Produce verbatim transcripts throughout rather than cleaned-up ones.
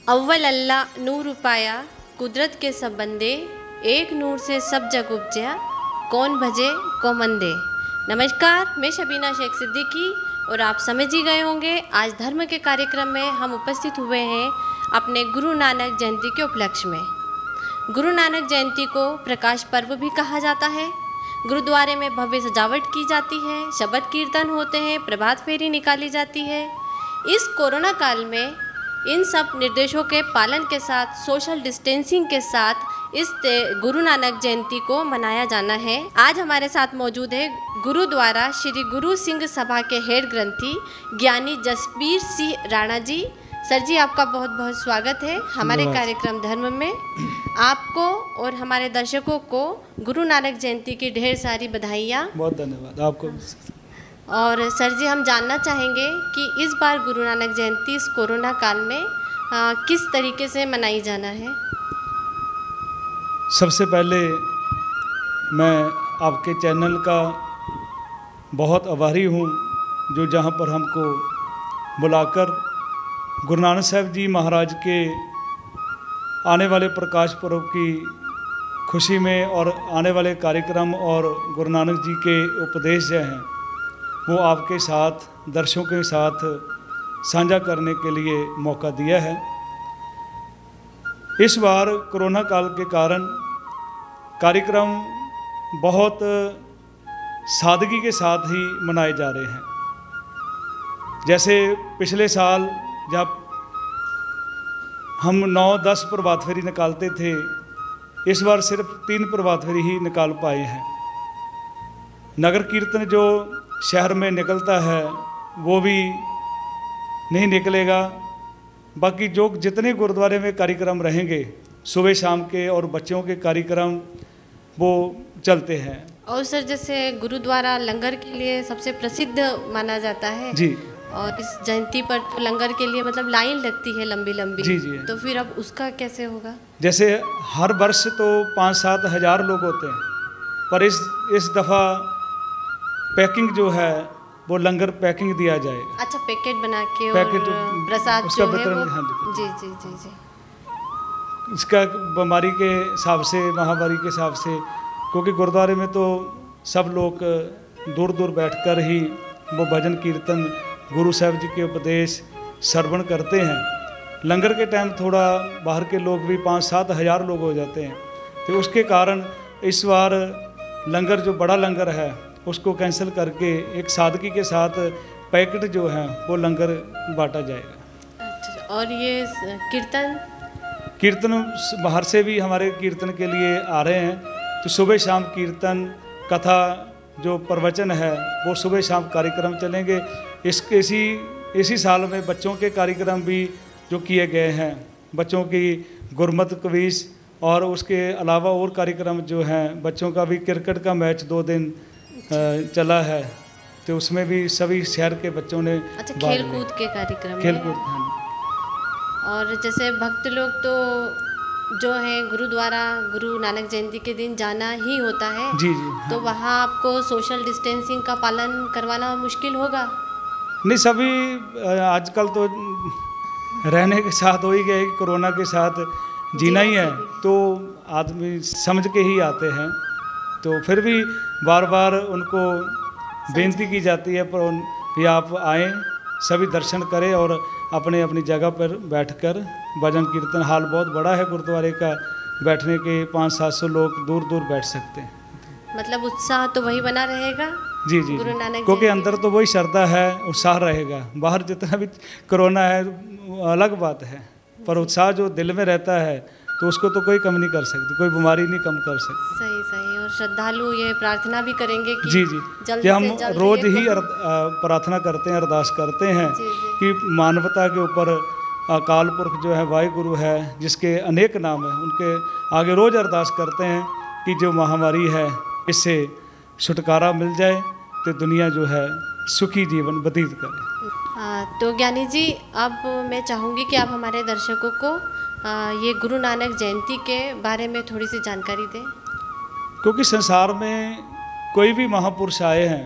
अव्वल अल्लाह नूर उपाया, कुदरत के सब बंदे, एक नूर से सब जग उपजया, कौन भजे को मंदे। नमस्कार, मैं शबीना शेख सिद्दीकी और आप समझ ही गए होंगे आज धर्म के कार्यक्रम में हम उपस्थित हुए हैं अपने गुरु नानक जयंती के उपलक्ष्य में। गुरु नानक जयंती को प्रकाश पर्व भी कहा जाता है। गुरुद्वारे में भव्य सजावट की जाती है, शबद कीर्तन होते हैं, प्रभात फेरी निकाली जाती है। इस कोरोना काल में इन सब निर्देशों के पालन के साथ, सोशल डिस्टेंसिंग के साथ इस गुरु नानक जयंती को मनाया जाना है। आज हमारे साथ मौजूद है गुरुद्वारा श्री गुरु सिंह सभा के हेड ग्रंथी ज्ञानी जसबीर सिंह राणा जी। सर जी, आपका बहुत बहुत स्वागत है हमारे कार्यक्रम धर्म में। आपको और हमारे दर्शकों को गुरु नानक जयंती की ढेर सारी बधाइयाँ। बहुत धन्यवाद आपको। और सर जी, हम जानना चाहेंगे कि इस बार गुरु नानक जयंती इस कोरोना काल में आ, किस तरीके से मनाई जाना है। सबसे पहले मैं आपके चैनल का बहुत आभारी हूँ जो जहाँ पर हमको बुलाकर गुरु नानक साहब जी महाराज के आने वाले प्रकाश पर्व की खुशी में और आने वाले कार्यक्रम और गुरु नानक जी के उपदेश जो हैं वो आपके साथ, दर्शकों के साथ साझा करने के लिए मौका दिया है। इस बार कोरोना काल के कारण कार्यक्रम बहुत सादगी के साथ ही मनाए जा रहे हैं। जैसे पिछले साल जब हम नौ दस प्रभात फेरी निकालते थे, इस बार सिर्फ तीन प्रभात फेरी ही निकाल पाए हैं। नगर कीर्तन जो शहर में निकलता है वो भी नहीं निकलेगा। बाकी जो जितने गुरुद्वारे में कार्यक्रम रहेंगे सुबह शाम के और बच्चों के कार्यक्रम वो चलते हैं। और सर, जैसे गुरुद्वारा लंगर के लिए सबसे प्रसिद्ध माना जाता है जी, और इस जयंती पर तो लंगर के लिए मतलब लाइन लगती है लंबी लंबी। जी जी। तो फिर अब उसका कैसे होगा? जैसे हर वर्ष तो पाँच सात हज़ार लोग होते हैं, पर इस इस दफ़ा पैकिंग जो है वो लंगर पैकिंग दिया जाएगा। अच्छा, पैकेट बना के पैकेट और प्रसाद उसका जो है वितरण, वो, हाँ जी, जी जी जी जी। इसका बीमारी के हिसाब से, महामारी के हिसाब से, क्योंकि गुरुद्वारे में तो सब लोग दूर दूर बैठकर ही वो भजन कीर्तन गुरु साहब जी के उपदेश श्रवण करते हैं। लंगर के टाइम थोड़ा बाहर के लोग भी पाँच सात हज़ार लोग हो जाते हैं, तो उसके कारण इस बार लंगर जो बड़ा लंगर है उसको कैंसिल करके एक सादगी के साथ पैकेट जो है वो लंगर बांटा जाएगा। अच्छा, और ये कीर्तन कीर्तन बाहर से भी हमारे कीर्तन के लिए आ रहे हैं, तो सुबह शाम कीर्तन कथा जो प्रवचन है वो सुबह शाम कार्यक्रम चलेंगे। इस इसी इसी साल में बच्चों के कार्यक्रम भी जो किए गए हैं, बच्चों की गुरमत क्विज और उसके अलावा और कार्यक्रम जो हैं, बच्चों का भी क्रिकेट का मैच दो दिन चला है, तो उसमें भी सभी शहर के बच्चों ने अच्छा खेल कूद के कार्यक्रम खेल कूद। और जैसे भक्त लोग तो जो है गुरुद्वारा गुरु नानक जयंती के दिन जाना ही होता है। जी जी, हाँ। तो वहाँ आपको सोशल डिस्टेंसिंग का पालन करवाना मुश्किल होगा? नहीं, सभी आजकल तो रहने के साथ हो ही गए, कोरोना के साथ जीना ही है, तो आदमी समझ के ही आते हैं। तो फिर भी बार बार उनको बेनती की जाती है पर भी आप आएँ, सभी दर्शन करें और अपने अपनी जगह पर बैठकर भजन कीर्तन, हाल बहुत बड़ा है गुरुद्वारे का, बैठने के पाँच सात सौ लोग दूर दूर बैठ सकते हैं। मतलब उत्साह तो वही बना रहेगा। जी जी, गुरु नानक क्योंकि अंदर तो वही श्रद्धा है, उत्साह रहेगा। बाहर जितना भी कोरोना है अलग बात है, पर उत्साह जो दिल में रहता है तो उसको तो कोई कम नहीं कर सकती, कोई बीमारी नहीं कम कर सकती। सही सही। और श्रद्धालु ये प्रार्थना भी करेंगे कि जी जी, जल्द कि हम से जल्द रोज ही प्रार्थना करते हैं, अरदास करते हैं जी जी। कि मानवता के ऊपर अकाल पुरख जो है वाहिगुरु है, जिसके अनेक नाम हैं, उनके आगे रोज अरदास करते हैं कि जो महामारी है इससे छुटकारा मिल जाए, तो दुनिया जो है सुखी जीवन व्यतीत करे। आ, तो ज्ञानी जी, अब मैं चाहूँगी कि आप हमारे दर्शकों को आ, ये गुरु नानक जयंती के बारे में थोड़ी सी जानकारी दें। क्योंकि संसार में कोई भी महापुरुष आए हैं,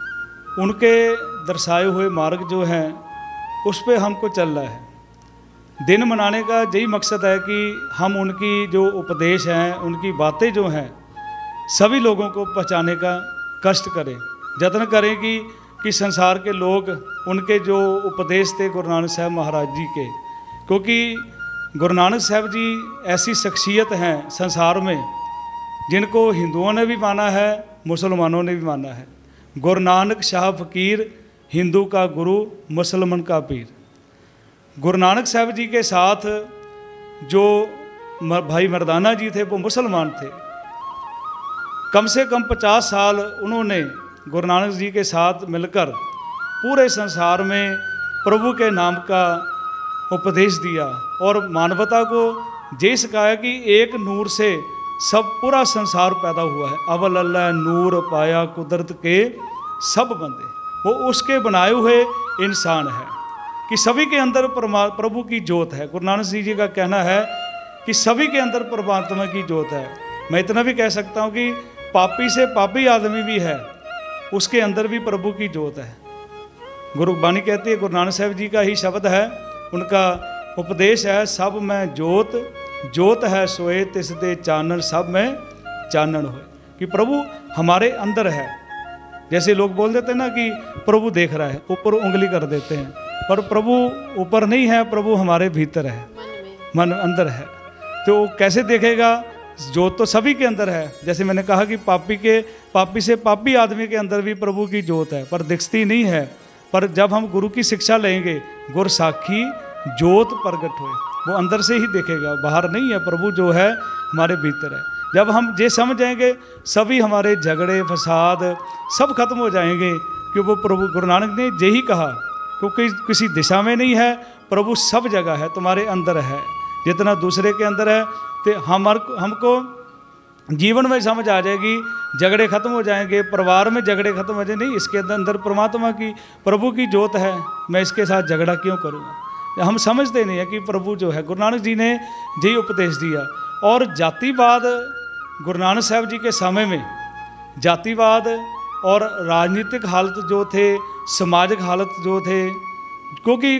उनके दर्शाए हुए मार्ग जो हैं उस पे हमको चलना है। दिन मनाने का यही मकसद है कि हम उनकी जो उपदेश हैं, उनकी बातें जो हैं, सभी लोगों को पहुँचाने का कष्ट करें, जतन करें कि कि संसार के लोग उनके जो उपदेश थे गुरु नानक साहब महाराज जी के, क्योंकि गुरु नानक साहब जी ऐसी शख्सियत हैं संसार में जिनको हिंदुओं ने भी माना है, मुसलमानों ने भी माना है। गुरु नानक शाह फ़कीर, हिंदू का गुरु, मुसलमान का पीर। गुरु नानक साहब जी के साथ जो भाई मर्दाना जी थे वो मुसलमान थे। कम से कम पचास साल उन्होंने गुरु नानक जी के साथ मिलकर पूरे संसार में प्रभु के नाम का उपदेश दिया और मानवता को ये सिखाया कि एक नूर से सब पूरा संसार पैदा हुआ है। अवल अल्लाह नूर पाया कुदरत के सब बंदे, वो उसके बनाए हुए इंसान है कि सभी के अंदर परमा प्रभु की ज्योत है। गुरु नानक जी का कहना है कि सभी के अंदर परमात्मा की ज्योत है। मैं इतना भी कह सकता हूँ कि पापी से पापी आदमी भी है, उसके अंदर भी प्रभु की ज्योत है। गुरुबाणी कहती है, गुरु नानक साहब जी का ही शब्द है, उनका उपदेश है, सब में ज्योत ज्योत है सोए तिस दे चानन, सब में चानन होए, कि प्रभु हमारे अंदर है। जैसे लोग बोल देते हैं ना कि प्रभु देख रहा है, ऊपर उंगली कर देते हैं, पर प्रभु ऊपर नहीं है, प्रभु हमारे भीतर है, मन अंदर है। तो कैसे देखेगा? ज्योत तो सभी के अंदर है। जैसे मैंने कहा कि पापी के पापी से पापी आदमी के अंदर भी प्रभु की ज्योत है, पर दिखती नहीं है। पर जब हम गुरु की शिक्षा लेंगे, गुर साखी ज्योत प्रगट होए, वो अंदर से ही देखेगा, बाहर नहीं है। प्रभु जो है हमारे भीतर है। जब हम ये समझेंगे, सभी हमारे झगड़े फसाद सब खत्म हो जाएंगे, कि वो प्रभु गुरु नानक ने यही कहा, क्योंकि किसी दिशा में नहीं है, प्रभु सब जगह है, तुम्हारे अंदर है। जितना दूसरे के अंदर है, तो हमार हमको जीवन में समझ आ जाएगी, झगड़े खत्म हो जाएंगे, परिवार में झगड़े खत्म हो जाए, नहीं इसके अंदर परमात्मा की प्रभु की ज्योत है, मैं इसके साथ झगड़ा क्यों करूँगा। हम समझते नहीं है कि प्रभु जो है, गुरु नानक जी ने यही उपदेश दिया। और जातिवाद गुरु नानक साहब जी के समय में जातिवाद और राजनीतिक हालत जो थे, सामाजिक हालत जो थे, क्योंकि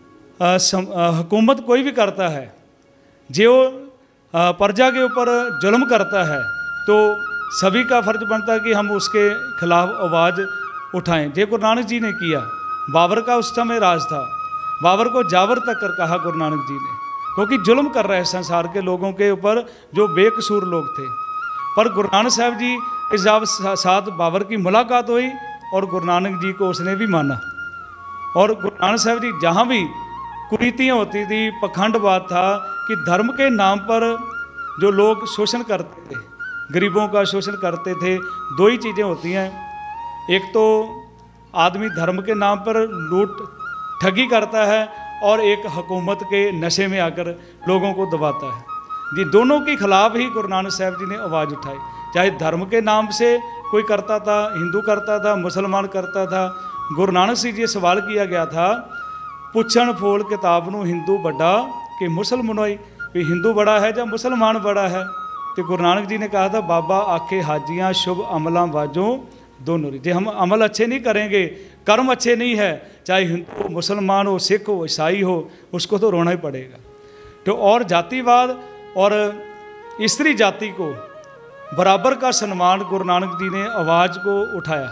हुकूमत कोई भी करता है, जो प्रजा के ऊपर जुल्म करता है, तो सभी का फर्ज बनता है कि हम उसके खिलाफ आवाज़ उठाएं। ये गुरु नानक जी ने किया। बाबर का उस समय राज था, बाबर को जावर तक कर कहा गुरु नानक जी ने, क्योंकि जुल्म कर रहे हैं संसार के लोगों के ऊपर जो बेकसूर लोग थे। पर गुरु नानक साहब जी इस जब साथ बाबर की मुलाकात हुई और गुरु नानक जी को उसने भी माना। और गुरु नानक साहब जी जहाँ भी कुरीतियाँ होती थी, पखंडवाद था कि धर्म के नाम पर जो लोग शोषण करते थे, गरीबों का शोषण करते थे, दो ही चीज़ें होती हैं। एक तो आदमी धर्म के नाम पर लूट ठगी करता है, और एक हुकूमत के नशे में आकर लोगों को दबाता है। जी दोनों के खिलाफ ही गुरु नानक साहब जी ने आवाज़ उठाई। चाहे धर्म के नाम से कोई करता था, हिंदू करता था, मुसलमान करता था। गुरु नानक से ये सवाल किया गया था, पुछण फोल किताब नूं हिंदू बड़ा कि मुसलमानोई, भी हिंदू बड़ा है या मुसलमान बड़ा है। तो गुरु नानक जी ने कहा था, बाबा आखे हाजियाँ शुभ अमलां वाजों दोनों। जे हम अमल अच्छे नहीं करेंगे, कर्म अच्छे नहीं है, चाहे हिंदू हो, मुसलमान हो, सिख हो, ईसाई हो, उसको तो रोना ही पड़ेगा। तो और जातिवाद और स्त्री जाति को बराबर का सम्मान गुरु नानक जी ने आवाज़ को उठाया।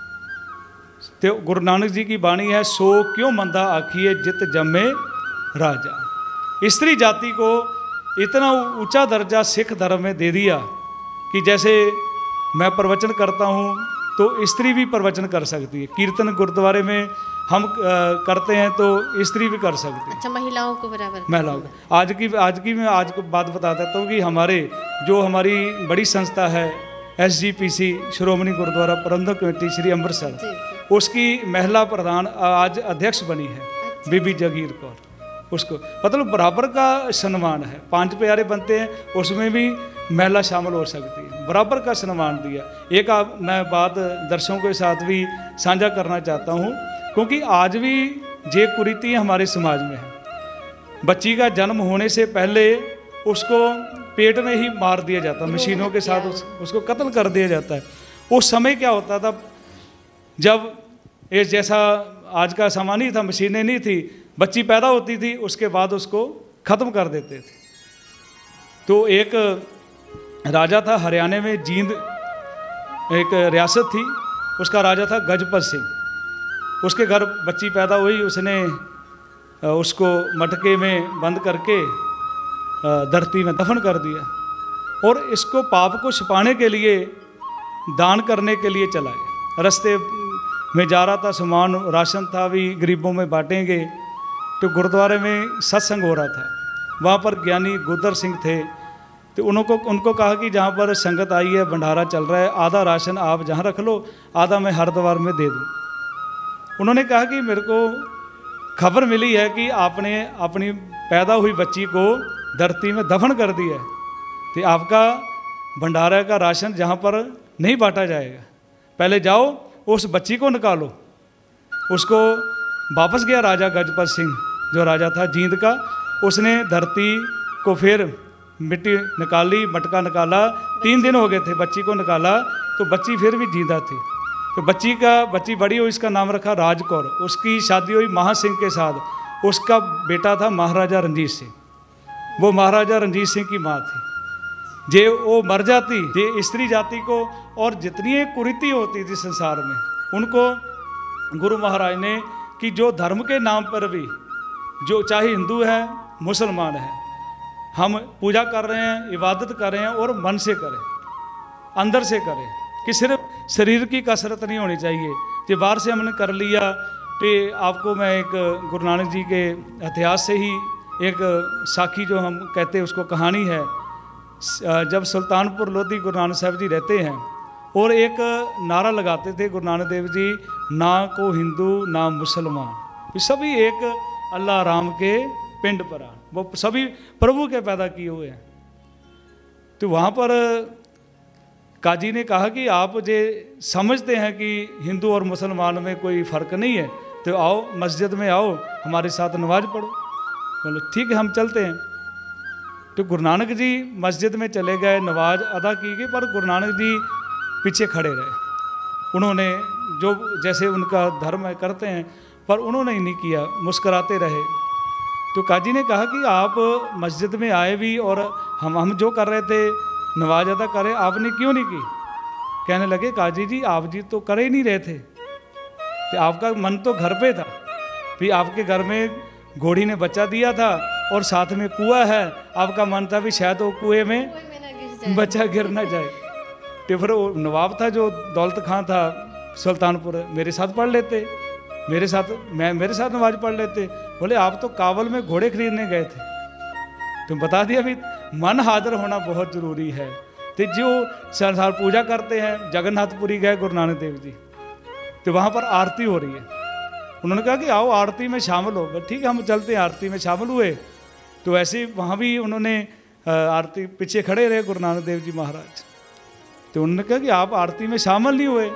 तो गुरु नानक जी की बाणी है, सो क्यों मंदा आखिए जित जम्मे राजा। स्त्री जाति को इतना ऊंचा दर्जा सिख धर्म में दे दिया कि जैसे मैं प्रवचन करता हूँ तो स्त्री भी प्रवचन कर सकती है। कीर्तन गुरुद्वारे में हम करते हैं तो स्त्री भी कर सकती है। अच्छा, महिलाओं को बराबर महिलाओं को आज की आज की मैं आज को बात बता देता हूँ कि हमारे जो हमारी बड़ी संस्था है S G P C Shiromani Gurdwara Parbandhak committee Shri Amritsar, उसकी महिला प्रधान आज अध्यक्ष बनी है बीबी जगीर कौर। उसको मतलब बराबर का सम्मान है। पांच प्यारे बनते हैं, उसमें भी महिला शामिल हो सकती है, बराबर का सम्मान दिया। एक आप मैं बात दर्शकों के साथ भी साझा करना चाहता हूँ, क्योंकि आज भी ये कुरीतियाँ हमारे समाज में है। बच्ची का जन्म होने से पहले उसको पेट में ही मार दिया जाता, मशीनों के साथ उस, उसको कत्ल कर दिया जाता है। उस समय क्या होता था, जब ये जैसा आज का सामान ही था, मशीनें नहीं थी, बच्ची पैदा होती थी उसके बाद उसको ख़त्म कर देते थे। तो एक राजा था हरियाणा में, जींद एक रियासत थी, उसका राजा था गजपत सिंह। उसके घर बच्ची पैदा हुई, उसने उसको मटके में बंद करके धरती में दफन कर दिया और इसको पाप को छिपाने के लिए दान करने के लिए चला गया। रास्ते में जा रहा था, सामान राशन था भी गरीबों में बांटेंगे, तो गुरुद्वारे में सत्संग हो रहा था। वहाँ पर ज्ञानी गुदर सिंह थे, तो उनको उनको कहा कि जहाँ पर संगत आई है, भंडारा चल रहा है, आधा राशन आप जहाँ रख लो, आधा मैं हरिद्वार में दे दूँ। उन्होंने कहा कि मेरे को खबर मिली है कि आपने अपनी पैदा हुई बच्ची को धरती में दफन कर दिया है, तो आपका भंडारा का राशन जहाँ पर नहीं बांटा जाएगा, पहले जाओ उस बच्ची को निकालो। उसको वापस गया राजा गजपत सिंह, जो राजा था जींद का। उसने धरती को फिर मिट्टी निकाली, मटका निकाला, तीन दिन हो गए थे, बच्ची को निकाला तो बच्ची फिर भी जिंदा थी। तो बच्ची का बच्ची बड़ी हुई, इसका नाम रखा राजकौर। उसकी शादी हुई महासिंह के साथ। उसका बेटा था महाराजा रणजीत सिंह, वो महाराजा रणजीत सिंह की माँ थी। जे वो मर जाती, जे स्त्री जाति को और जितनी कुरीति होती थी संसार में, उनको गुरु महाराज ने कि जो धर्म के नाम पर भी, जो चाहे हिंदू है मुसलमान है, हम पूजा कर रहे हैं, इबादत कर रहे हैं और मन से करें, अंदर से करें, कि सिर्फ शरीर की कसरत नहीं होनी चाहिए। जो बाहर से हमने कर लिया, तो आपको मैं एक गुरु नानक जी के इतिहास से ही एक साखी जो हम कहते हैं उसको कहानी है। जब सुल्तानपुर लोधी गुरु नानक साहब जी रहते हैं और एक नारा लगाते थे गुरु नानक देव जी, ना को हिंदू ना मुसलमान, सभी एक अल्लाह राम के पिंड पर आ, वो सभी प्रभु के पैदा किए हुए हैं। तो वहाँ पर काजी ने कहा कि आप जे समझते हैं कि हिंदू और मुसलमान में कोई फ़र्क नहीं है, तो आओ मस्जिद में आओ, हमारे साथ नमाज पढ़ो। बोलो ठीक है, हम चलते हैं। तो गुरु नानक जी मस्जिद में चले गए, नमाज अदा की गई, पर गुरु नानक जी पीछे खड़े रहे। उन्होंने जो जैसे उनका धर्म है करते हैं, पर उन्होंने ही नहीं किया, मुस्कराते रहे। तो काजी ने कहा कि आप मस्जिद में आए भी और हम हम जो कर रहे थे नमाज अदा करें, आपने क्यों नहीं की? कहने लगे काजी जी आप जी तो कर ही नहीं रहे थे, तो आपका मन तो घर पे था, फिर आपके घर में घोड़ी ने बच्चा दिया था और साथ में कुआं है, आपका मन था भी शायद वो कुएं में बच्चा गिर ना जाए। तो फिर वो नवाब था जो दौलत खां था सुल्तानपुर, मेरे साथ पढ़ लेते, मेरे साथ मैं मेरे साथ नमाज पढ़ लेते। बोले आप तो काबुल में घोड़े खरीदने गए थे। तुम बता दिया भी मन हाजिर होना बहुत ज़रूरी है। तो जो संसार पूजा करते हैं, जगन्नाथपुरी गए गुरु नानक देव जी, तो वहाँ पर आरती हो रही है। उन्होंने कहा कि आओ आरती में शामिल हो। ठीक है, हम चलते हैं। आरती में शामिल हुए तो ऐसे ही वहाँ भी उन्होंने आरती पीछे खड़े रहे गुरु नानक देव जी महाराज। तो उन्होंने कहा कि आप आरती में शामिल नहीं हुए,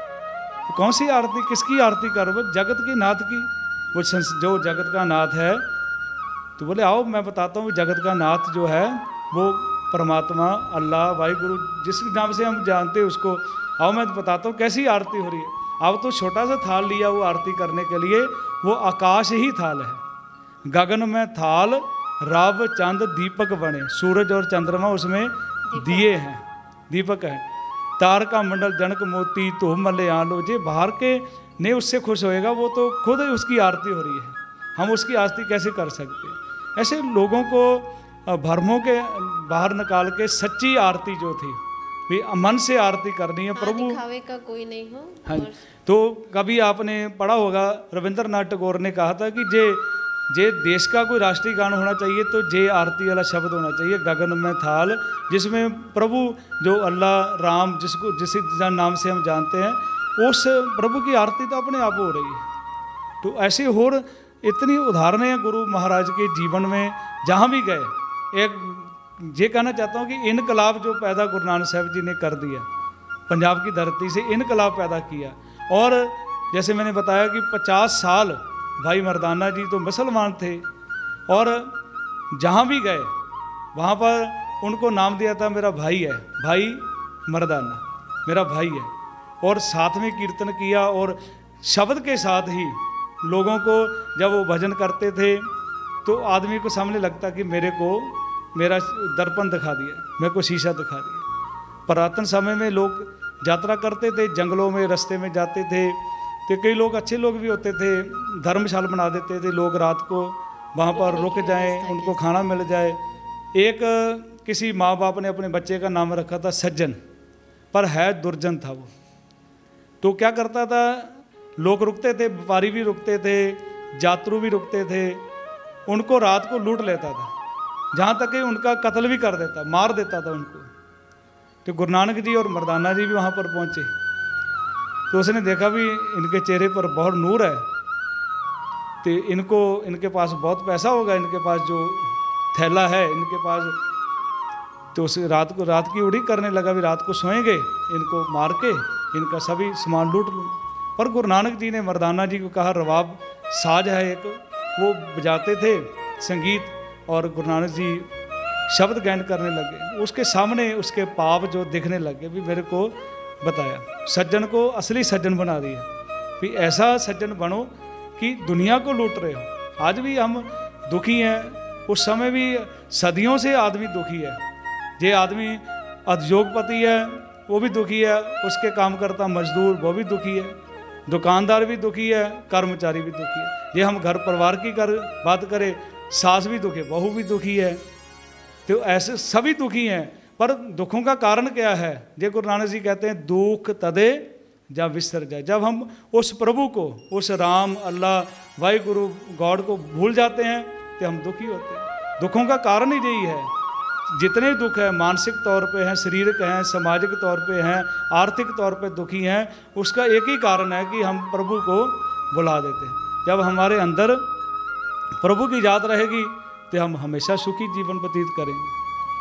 तो कौन सी आरती, किसकी आरती कर रहे हो? जगत की नाथ की, वो जो जगत का नाथ है। तो बोले आओ मैं बताता हूँ, जगत का नाथ जो है वो परमात्मा अल्लाह वाहिगुरु जिस नाम से हम जानते हैं उसको, आओ मैं बताता हूँ कैसी आरती हो रही है। अब तो छोटा सा थाल लिया वो आरती करने के लिए, वो आकाश ही थाल है। गगन में थाल रव चंद दीपक बने, सूरज और चंद्रमा उसमें दिए हैं, दीपक है। तार का मंडल जनक मोती तो मले आलो, जे बाहर के ने उससे खुश होएगा, वो तो खुद उसकी आरती हो रही है, हम उसकी आरती कैसे कर सकते हैं? ऐसे लोगों को भरमों के बाहर निकाल के सच्ची आरती जो थी, भी मन से आरती करनी है प्रभु, दिखावे का कोई नहीं हो। हाँ, तो कभी आपने पढ़ा होगा रविंद्रनाथ टैगोर ने कहा था कि जे जे देश का कोई राष्ट्रीय गान होना चाहिए तो जे आरती वाला शब्द होना चाहिए, गगन में थाल, जिसमें प्रभु जो अल्लाह राम जिसको जिस नाम से हम जानते हैं, उस प्रभु की आरती तो अपने आप हो रही है। तो ऐसे और इतनी उदाहरणें हैं गुरु महाराज के जीवन में, जहाँ भी गए। एक ये कहना चाहता हूँ कि इनकलाब जो पैदा गुरु नानक साहब जी ने कर दिया, पंजाब की धरती से इनकलाब पैदा किया। और जैसे मैंने बताया कि पचास साल भाई मर्दाना जी तो मुसलमान थे, और जहाँ भी गए वहाँ पर उनको नाम दिया था मेरा भाई है, भाई मर्दाना मेरा भाई है। और साथ में कीर्तन किया और शब्द के साथ ही लोगों को जब वो भजन करते थे तो आदमी को सामने लगता कि मेरे को मेरा दर्पण दिखा दिया, मेरे को शीशा दिखा दिया। पुरातन समय में लोग यात्रा करते थे, जंगलों में रास्ते में जाते थे, तो कई लोग अच्छे लोग भी होते थे, धर्मशाला बना देते थे, लोग रात को वहाँ पर रुक जाएं, उनको खाना मिल जाए। एक किसी माँ बाप ने अपने बच्चे का नाम रखा था सज्जन, पर है दुर्जन था वो। तो क्या करता था, लोग रुकते थे, व्यापारी भी रुकते थे, यात्रु भी रुकते थे, उनको रात को लूट लेता था, जहाँ तक कि उनका कत्ल भी कर देता, मार देता था उनको। तो गुरु नानक जी और मर्दाना जी भी वहाँ पर पहुँचे, तो उसने देखा भी इनके चेहरे पर बहुत नूर है, तो इनको इनके पास बहुत पैसा होगा, इनके पास जो थैला है इनके पास। तो उस रात को रात की उड़ीक करने लगा, भी रात को सोएंगे, इनको मार के इनका सभी सामान लूट लूँ। पर गुरु नानक जी ने मर्दाना जी को कहा, रवाब साज है एक, वो बजाते थे संगीत, और गुरु नानक जी शब्द गायन करने लगे। उसके सामने उसके पाप जो दिखने लगे, भी मेरे को बताया, सज्जन को असली सज्जन बना दिया, भी ऐसा सज्जन बनो कि दुनिया को लूट रहे हो। आज भी हम दुखी हैं, उस समय भी सदियों से आदमी दुखी है। ये आदमी उद्योगपति है वो भी दुखी है, उसके काम करता मजदूर वो भी दुखी है, दुकानदार भी दुखी है, कर्मचारी भी दुखी है। ये हम घर परिवार की कर बात करें, सास भी दुखी है, बहू भी दुखी है, तो ऐसे सभी दुखी हैं। पर दुखों का कारण क्या है? ये गुरु नानक जी कहते हैं, दुख तदे जब विसर जाए, जब हम उस प्रभु को, उस राम अल्लाह वाहि गुरु गॉड को भूल जाते हैं तो हम दुखी होते हैं। दुखों का कारण ही यही है, जितने दुख है मानसिक तौर पे हैं, शारीरिक हैं, सामाजिक तौर पे हैं, आर्थिक तौर पे दुखी हैं, उसका एक ही कारण है कि हम प्रभु को बुला देते हैं। जब हमारे अंदर प्रभु की याद रहेगी तो हम हमेशा सुखी जीवन व्यतीत करेंगे।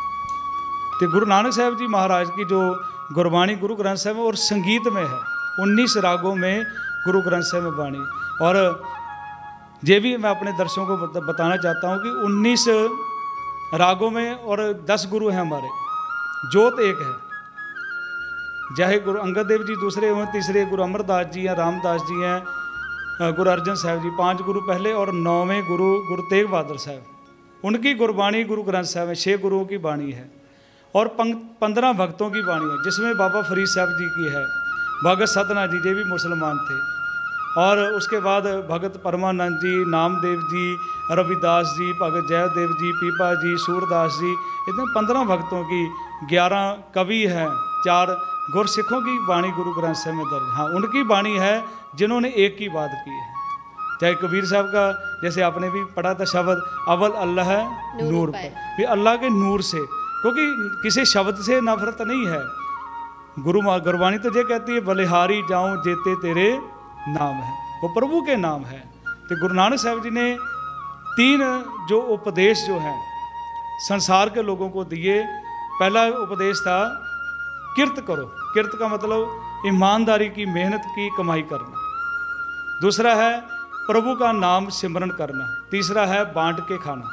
तो गुरु नानक साहब जी महाराज की जो गुरबाणी गुरु ग्रंथ साहब में और संगीत में है, उन्नीस रागों में गुरु ग्रंथ साहब में बाणी। और ये भी मैं अपने दर्शकों को बताना चाहता हूँ कि उन्नीस रागों में और दस गुरु हैं हमारे, जोत एक है। चाहे गुरु अंगद देव जी दूसरे हों, तीसरे गुरु अमरदास जी हैं, रामदास जी हैं, गुरु अर्जन साहब जी, पांच गुरु पहले, और नौवें गुरु गुरु तेग बहादुर साहब, उनकी गुरबाणी गुरु ग्रंथ साहब में छः गुरुओं की बाणी है। और पंद्रह भक्तों की बाणी है, जिसमें बाबा फरीद साहब जी की है, भगत सतना जी, ये भी मुसलमान थे, और उसके बाद भगत परमानंद जी, नामदेव जी, रविदास जी, भगत जयदेव जी, पीपा जी, सूरदास जी, इतने पंद्रह भक्तों की, ग्यारह कवि हैं, चार गुरसिखों की बाणी गुरु ग्रंथ साहब में दर्ज। हाँ, उनकी बाणी है जिन्होंने एक की बात की है। चाहे कबीर साहब का, जैसे आपने भी पढ़ा था शब्द, अव्वल अल्लाह है नूर पर, भी अल्लाह के नूर से, क्योंकि किसी शब्द से नफरत नहीं है। गुरु गुरबाणी तो ये कहती है, बलिहारी जाऊं जेते तेरे नाम है, वो प्रभु के नाम है। तो गुरु नानक साहब जी ने तीन जो उपदेश जो हैं संसार के लोगों को दिए। पहला उपदेश था किर्त करो, किर्त का मतलब ईमानदारी की, मेहनत की, कमाई करना। दूसरा है प्रभु का नाम सिमरन करना। तीसरा है बांट के खाना।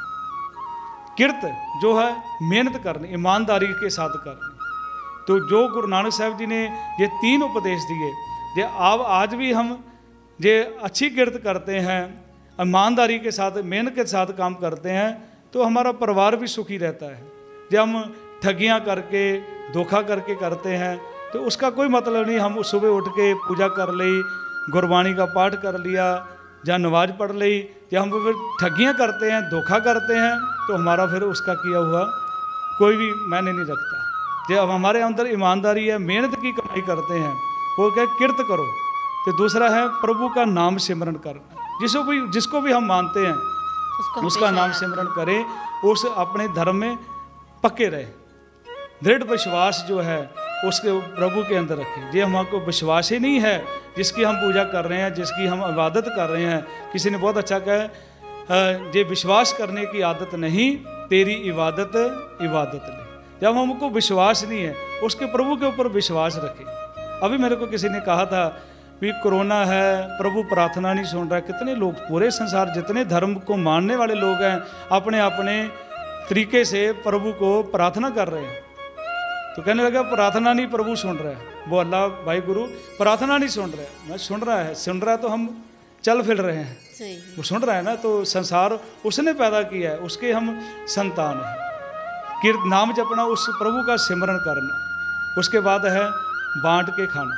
किर्त जो है मेहनत करनी, ईमानदारी के साथ करनी। तो जो गुरु नानक साहब जी ने ये तीन उपदेश दिए, जे आप आज भी हम जे अच्छी किर्त करते हैं, ईमानदारी के साथ, मेहनत के साथ काम करते हैं, तो हमारा परिवार भी सुखी रहता है। जब हम ठगियाँ करके, धोखा करके करते हैं, तो उसका कोई मतलब नहीं। हम सुबह उठ के पूजा कर ली, गुरबाणी का पाठ कर लिया, या नमाज पढ़ ली, या हम फिर ठगियाँ करते हैं, धोखा करते हैं, तो हमारा फिर उसका किया हुआ कोई भी मायने नहीं रखता। जब हमारे अंदर ईमानदारी है, मेहनत की कमाई करते हैं, वो क्या किर्त करो। तो दूसरा है प्रभु का नाम सिमरन करना। जिसको भी जिसको भी हम मानते हैं उसको उसका नाम सिमरन करें, उस अपने धर्म में पक्के रहे, दृढ़ विश्वास जो है उसके प्रभु के अंदर रखें। ये हमको विश्वास ही नहीं है जिसकी हम पूजा कर रहे हैं, जिसकी हम इबादत कर रहे हैं। किसी ने बहुत अच्छा कहा, ये विश्वास करने की आदत नहीं, तेरी इबादत इबादत नहीं। जब हमको विश्वास नहीं है, उसके प्रभु के ऊपर विश्वास रखें। अभी मेरे को किसी ने कहा था भी कोरोना है, प्रभु प्रार्थना नहीं सुन रहा है। कितने लोग पूरे संसार जितने धर्म को मानने वाले लोग हैं, अपने अपने तरीके से प्रभु को प्रार्थना कर रहे हैं। तो कहने लगा प्रार्थना नहीं प्रभु सुन रहा है, वो अल्लाह भाई गुरु प्रार्थना नहीं सुन रहा है। मैं सुन रहा है, सुन रहा है तो हम चल फिर रहे हैं, सही है। वो सुन रहा है ना, तो संसार उसने पैदा किया है, उसके हम संतान हैं। कीर्त नाम जपना, उस प्रभु का सिमरन करना। उसके बाद है बांट के खाना,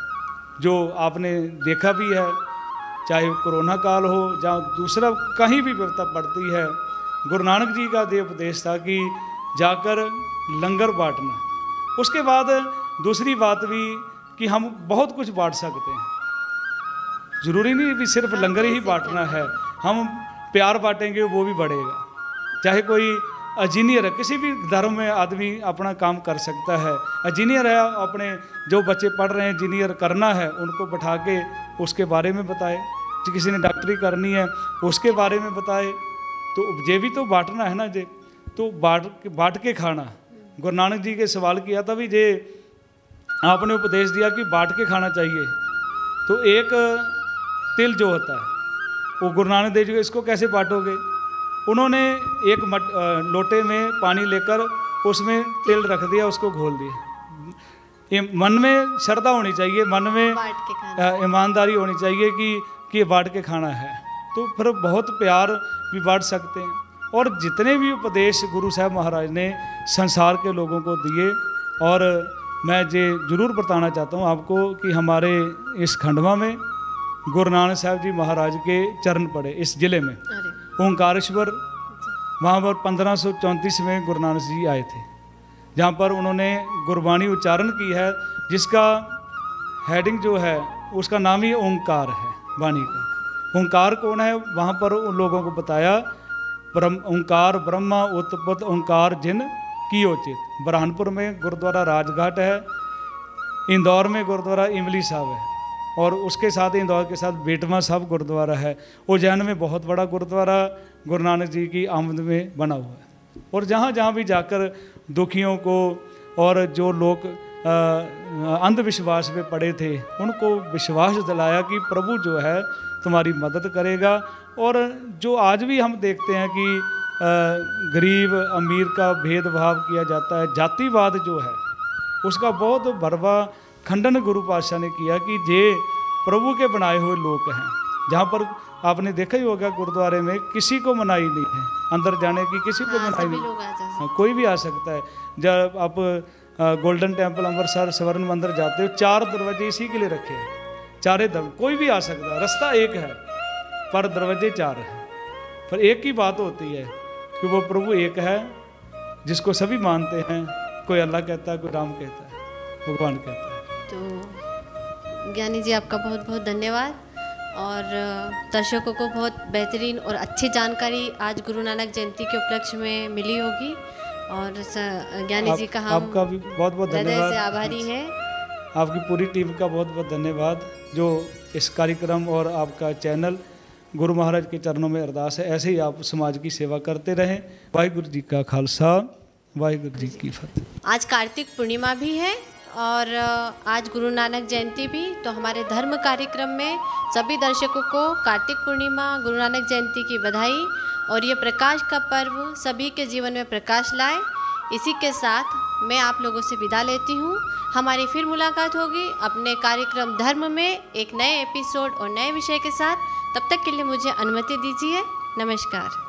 जो आपने देखा भी है, चाहे कोरोना काल हो या दूसरा कहीं भी विपदा पड़ती है, गुरु नानक जी का दे उपदेश था कि जाकर लंगर बांटना। उसके बाद दूसरी बात भी कि हम बहुत कुछ बांट सकते हैं, ज़रूरी नहीं भी सिर्फ लंगर ही बांटना है, हम प्यार बांटेंगे वो भी बढ़ेगा। चाहे कोई इंजीनियर है, किसी भी धर्म में आदमी अपना काम कर सकता है। इंजीनियर है, अपने जो बच्चे पढ़ रहे हैं इंजीनियर करना है, उनको बैठा के उसके बारे में बताए। किसी ने डॉक्टरी करनी है उसके बारे में बताए। तो ये भी तो बांटना है ना जे, तो बांट बांट के खाना। गुरु नानक जी के सवाल किया था भी जे आपने उपदेश दिया कि बांट के खाना चाहिए, तो एक तिल जो होता है वो गुरु नानक देव जी को इसको कैसे बांटोगे? उन्होंने एक मट लोटे में पानी लेकर उसमें तिल रख दिया, उसको घोल दिया। ये मन में श्रद्धा होनी चाहिए, मन में बांट के खाना। ईमानदारी होनी चाहिए कि कि ये बांट के खाना है, तो फिर बहुत प्यार भी बांट सकते हैं। और जितने भी उपदेश गुरु साहब महाराज ने संसार के लोगों को दिए, और मैं ये जरूर बताना चाहता हूँ आपको कि हमारे इस खंडवा में गुरु नानक साहब जी महाराज के चरण पड़े, इस जिले में ओंकारेश्वर, वहाँ पर पंद्रह सौ चौंतीस में गुरु नानक जी आए थे, जहाँ पर उन्होंने गुरबाणी उच्चारण की है, जिसका हेडिंग जो है उसका नाम ही ओंकार है, वाणी का। ओंकार कौन है? वहाँ पर उन लोगों को बताया, ब्रह्म ओंकार ब्रह्मा उत्पत्त ओंकार जिन कियोचित। बुरहानपुर में गुरुद्वारा राजघाट है, इंदौर में गुरुद्वारा इमली साहब है, और उसके साथ इंदौर के साथ बेटवा साहब गुरुद्वारा है। उज्जैन में बहुत बड़ा गुरुद्वारा गुरु नानक जी की आमद में बना हुआ है। और जहाँ जहाँ भी जाकर दुखियों को और जो लोग अंधविश्वास में पड़े थे, उनको विश्वास दिलाया कि प्रभु जो है तुम्हारी मदद करेगा। और जो आज भी हम देखते हैं कि गरीब अमीर का भेदभाव किया जाता है, जातिवाद जो है उसका बहुत भरवा खंडन गुरु पातशाह ने किया कि ये प्रभु के बनाए हुए लोग हैं। जहाँ पर आपने देखा ही होगा गुरुद्वारे में किसी को मनाही नहीं है अंदर जाने की, किसी को हाँ, मनाही सभी नहीं, लोग आ जा सकते हैं। कोई भी आ सकता है। जब आप गोल्डन टेम्पल अमृतसर स्वर्ण मंदिर जाते हो, चार दरवाजे इसी के लिए रखे हैं, चारे दर कोई भी आ सकता है, रास्ता एक है पर दरवाजे चार हैं। पर एक ही बात होती है कि वो प्रभु एक है, जिसको सभी मानते हैं। कोई अल्लाह कहता है, कोई राम कहता है, भगवान कहता है। तो ज्ञानी जी आपका बहुत बहुत धन्यवाद, और दर्शकों को बहुत बेहतरीन और अच्छी जानकारी आज गुरु नानक जयंती के उपलक्ष्य में मिली होगी। और ज्ञानी जी का हम आपका भी बहुत बहुत हृदय धन्यवाद, से आभारी हैं। आपकी पूरी टीम का बहुत बहुत धन्यवाद, जो इस कार्यक्रम और आपका चैनल गुरु महाराज के चरणों में अरदास है, ऐसे ही आप समाज की सेवा करते रहें। वाहिगुरु जी का खालसा, वाहिगुरु जी की फतेह। आज कार्तिक पूर्णिमा भी है और आज गुरु नानक जयंती भी, तो हमारे धर्म कार्यक्रम में सभी दर्शकों को कार्तिक पूर्णिमा, गुरु नानक जयंती की बधाई। और ये प्रकाश का पर्व सभी के जीवन में प्रकाश लाए। इसी के साथ मैं आप लोगों से विदा लेती हूँ। हमारी फिर मुलाकात होगी अपने कार्यक्रम धर्म में एक नए एपिसोड और नए विषय के साथ। तब तक के लिए मुझे अनुमति दीजिए। नमस्कार।